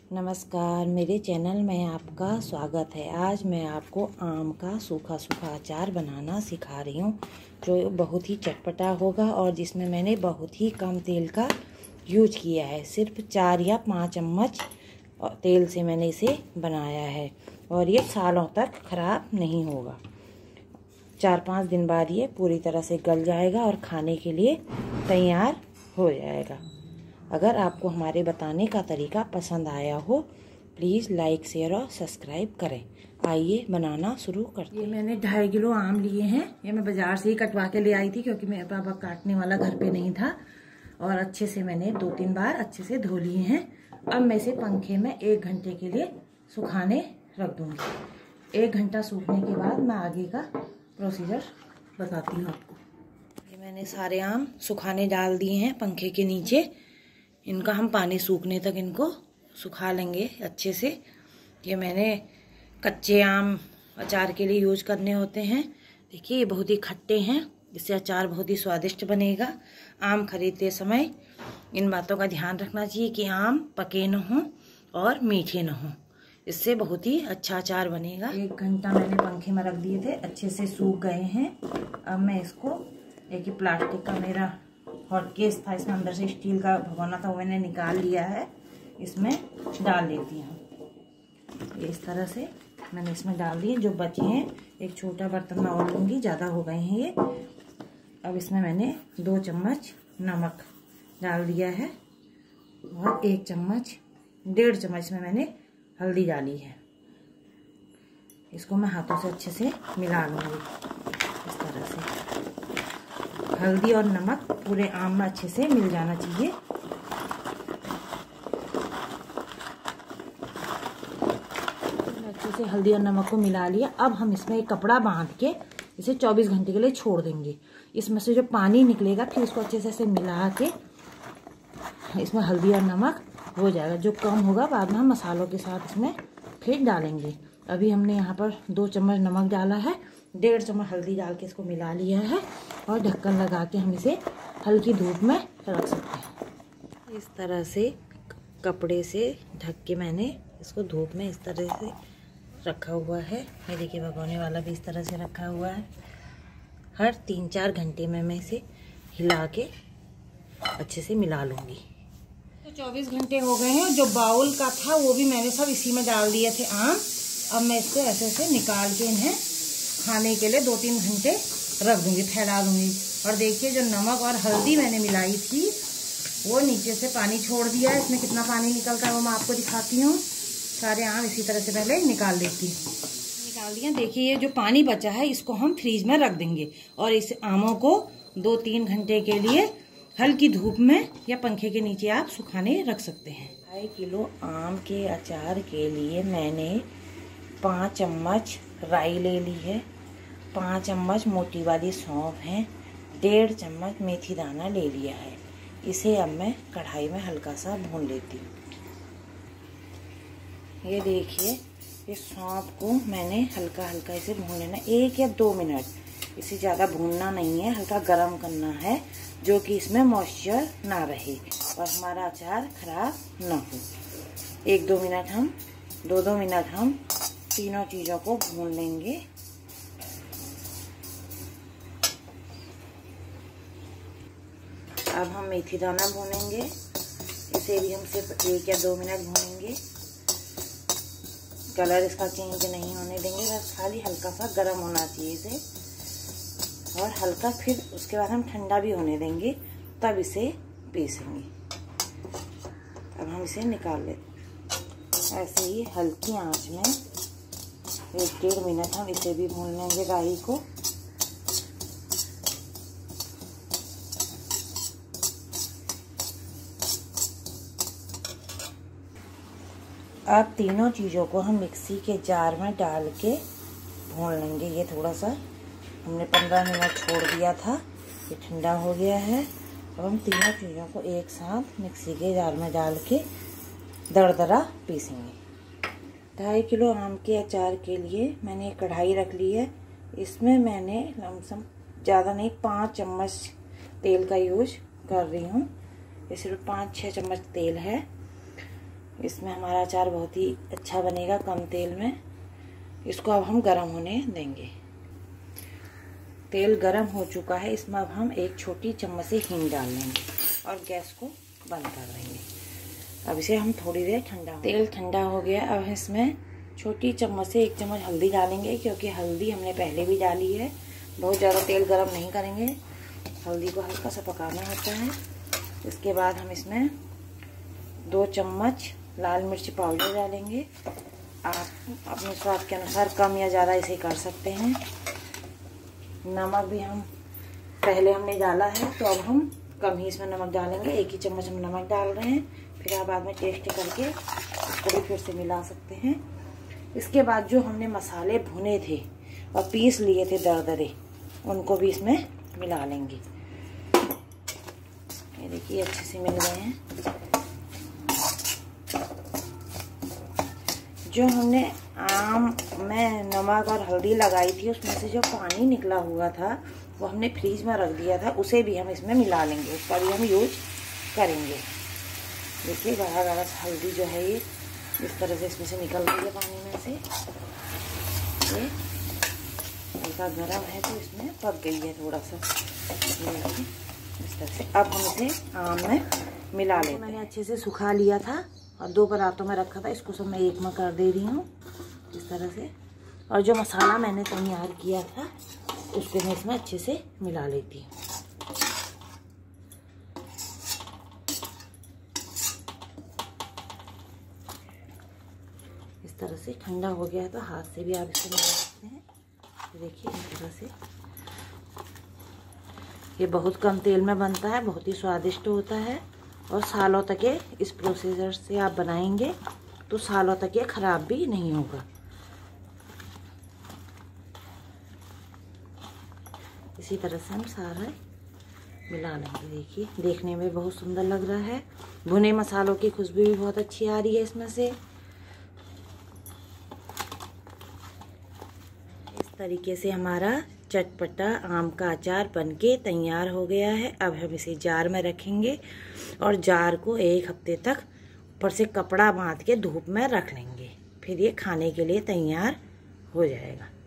नमस्कार, मेरे चैनल में आपका स्वागत है। आज मैं आपको आम का सूखा अचार बनाना सिखा रही हूँ, जो बहुत ही चटपटा होगा और जिसमें मैंने बहुत ही कम तेल का यूज किया है। सिर्फ 4 या 5 चम्मच तेल से मैंने इसे बनाया है और ये सालों तक ख़राब नहीं होगा। 4-5 दिन बाद ये पूरी तरह से गल जाएगा और खाने के लिए तैयार हो जाएगा। अगर आपको हमारे बताने का तरीका पसंद आया हो, प्लीज़ लाइक, शेयर और सब्सक्राइब करें। आइए बनाना शुरू करते हैं। ये मैंने 2.5 किलो आम लिए हैं। ये मैं बाज़ार से ही कटवा के ले आई थी, क्योंकि मेरे पापा काटने वाला घर पे नहीं था। और अच्छे से मैंने 2-3 बार अच्छे से धो लिए हैं। अब मैं इसे पंखे में 1 घंटे के लिए सुखाने रख दूँगी। 1 घंटा सूखने के बाद मैं आगे का प्रोसीजर बताती हूँ आपको। ये मैंने सारे आम सुखाने डाल दिए हैं पंखे के नीचे। इनका हम पानी सूखने तक इनको सुखा लेंगे अच्छे से। ये मैंने कच्चे आम अचार के लिए यूज करने होते हैं। देखिए, ये बहुत ही खट्टे हैं, इससे अचार बहुत ही स्वादिष्ट बनेगा। आम खरीदते समय इन बातों का ध्यान रखना चाहिए कि आम पके न हों और मीठे न हों, इससे बहुत ही अच्छा अचार बनेगा। 1 घंटा मैंने पंखे में रख दिए थे, अच्छे से सूख गए हैं। अब मैं इसको एक प्लास्टिक का मेरा हॉट केस था, इसमें अंदर से स्टील का भगोना था, वो मैंने निकाल लिया है। इसमें डाल देती हूँ। इस तरह से मैंने इसमें डाल दिए। जो बचे हैं एक छोटा बर्तन में और लूँगी, ज़्यादा हो गए हैं ये। अब इसमें मैंने 2 चम्मच नमक डाल दिया है और 1 चम्मच 1.5 चम्मच में मैंने हल्दी डाली है। इसको मैं हाथों से अच्छे से मिला लूँगी इस तरह से। हल्दी और नमक पूरे आम में अच्छे से मिल जाना चाहिए। अच्छे से हल्दी और नमक को मिला लिया। अब हम इसमें एक कपड़ा बांध के इसे 24 घंटे के लिए छोड़ देंगे। इसमें से जो पानी निकलेगा, फिर इसको अच्छे से मिला के इसमें हल्दी और नमक हो जाएगा। जो कम होगा बाद में हम मसालों के साथ इसमें फिर डालेंगे। अभी हमने यहाँ पर 2 चम्मच नमक डाला है, 1.5 चम्मच हल्दी डाल के इसको मिला लिया है और ढक्कन लगा के हम इसे हल्की धूप में रख सकते हैं। इस तरह से कपड़े से ढक के मैंने इसको धूप में इस तरह से रखा हुआ है। ये देखिए, भगोने वाला भी इस तरह से रखा हुआ है। हर 3-4 घंटे में मैं इसे हिला के अच्छे से मिला लूँगी। तो 24 घंटे हो गए हैं। जो बाउल का था वो भी मैंने सब इसी में डाल दिए थे आम। अब मैं इसको ऐसे से निकाल के इन्हें खाने के लिए 2-3 घंटे रख दूंगी, फैला दूंगी। और देखिए, जो नमक और हल्दी मैंने मिलाई थी वो नीचे से पानी छोड़ दिया है। इसमें कितना पानी निकलता है वो मैं आपको दिखाती हूँ। सारे आम इसी तरह से पहले निकाल देती हूँ। निकाल दिया। देखिए, ये जो पानी बचा है इसको हम फ्रीज में रख देंगे और इस आमों को 2-3 घंटे के लिए हल्की धूप में या पंखे के नीचे आप सुखाने रख सकते हैं। 2.5 किलो आम के अचार के लिए मैंने 5 चम्मच राई ले ली है, 5 चम्मच मोटी वाली सौंफ है, 1.5 चम्मच मेथी दाना ले लिया है। इसे अब मैं कढ़ाई में हल्का सा भून लेती हूँ। ये देखिए, इस सौंफ को मैंने हल्का हल्का इसे भून लेना, 1 या 2 मिनट। इसे ज़्यादा भूनना नहीं है, हल्का गरम करना है, जो कि इसमें मॉइस्चर ना रहे और हमारा अचार खराब ना हो। 1-2 मिनट हम 2-2 मिनट हम तीनों चीज़ों को भून लेंगे। अब हम मेथी दाना भूनेंगे। इसे भी हम सिर्फ 1 या 2 मिनट भूनेंगे। कलर इसका चेंज नहीं होने देंगे, बस खाली हल्का सा गर्म होना चाहिए इसे। और हल्का फिर उसके बाद हम ठंडा भी होने देंगे, तब इसे पीसेंगे। अब हम इसे निकाल लेते। ऐसे ही हल्की आंच में 1-1.5 मिनट हम इसे भी भून लेंगे, राई को। अब तीनों चीज़ों को हम मिक्सी के जार में डाल के भून लेंगे। ये थोड़ा सा हमने 15 मिनट छोड़ दिया था, ये ठंडा हो गया है। अब हम तीनों चीज़ों को एक साथ मिक्सी के जार में डाल के दरदरा पीसेंगे। 2.5 किलो आम के अचार के लिए मैंने एक कढ़ाई रख ली है। इसमें मैंने लमसम ज़्यादा नहीं 5 चम्मच तेल का यूज कर रही हूँ। ये सिर्फ 5-6 चम्मच तेल है। इसमें हमारा अचार बहुत ही अच्छा बनेगा कम तेल में। इसको अब हम गरम होने देंगे। तेल गरम हो चुका है, इसमें अब हम 1 छोटी चम्मच से हींग डाल लेंगे और गैस को बंद कर देंगे। अब इसे हम थोड़ी देर ठंडा तेल ठंडा हो गया। अब इसमें छोटी चम्मच से 1 चम्मच हल्दी डालेंगे, क्योंकि हल्दी हमने पहले भी डाली है। बहुत ज़्यादा तेल गरम नहीं करेंगे, हल्दी को हल्का सा पकाना होता है। इसके बाद हम इसमें 2 चम्मच लाल मिर्च पाउडर डालेंगे। आप अपने स्वाद के अनुसार कम या ज़्यादा इसे कर सकते हैं। नमक भी हम पहले हमने डाला है, तो अब हम कम ही इसमें नमक डालेंगे। 1 ही चम्मच हम नमक डाल रहे हैं, फिर आप बाद में टेस्ट करके इसको भी फिर से मिला सकते हैं। इसके बाद जो हमने मसाले भुने थे और पीस लिए थे दरदरे, उनको भी इसमें मिला लेंगे। ये देखिए अच्छे से मिल गए हैं। जो हमने आम में नमक और हल्दी लगाई थी, उसमें से जो पानी निकला हुआ था वो हमने फ्रीज में रख दिया था, उसे भी हम इसमें मिला लेंगे। उसका भी हम यूज करेंगे। देखिए गाढ़ा गाढ़ा हल्दी जो है ये इस तरह से इसमें से निकल रही है पानी में से। ये हल्का गर्म है तो इसमें पक गई है थोड़ा सा इस तरह से। अब हम इसे आम में मिला लेंगे। मैंने अच्छे से सुखा लिया था और 2 परातों में रखा था, इसको सब मैं एक में कर दे रही हूँ इस तरह से। और जो मसाला मैंने तैयार किया था उसको मैं इसमें अच्छे से मिला लेती हूँ। इस तरह से ठंडा हो गया तो हाथ से भी आप इसको मिला सकते हैं। तो देखिए इस तरह से ये बहुत कम तेल में बनता है, बहुत ही स्वादिष्ट होता है और सालों तक ये इस प्रोसीजर से आप बनाएंगे तो सालों तक ये खराब भी नहीं होगा। इसी तरह से हम सारा मिला लेंगे। देखिए देखने में बहुत सुंदर लग रहा है। भुने मसालों की खुशबू भी बहुत अच्छी आ रही है इसमें से। इस तरीके से हमारा चटपटा आम का अचार बनके तैयार हो गया है। अब हम इसे जार में रखेंगे और जार को 1 हफ्ते तक ऊपर से कपड़ा बांध के धूप में रख लेंगे। फिर ये खाने के लिए तैयार हो जाएगा।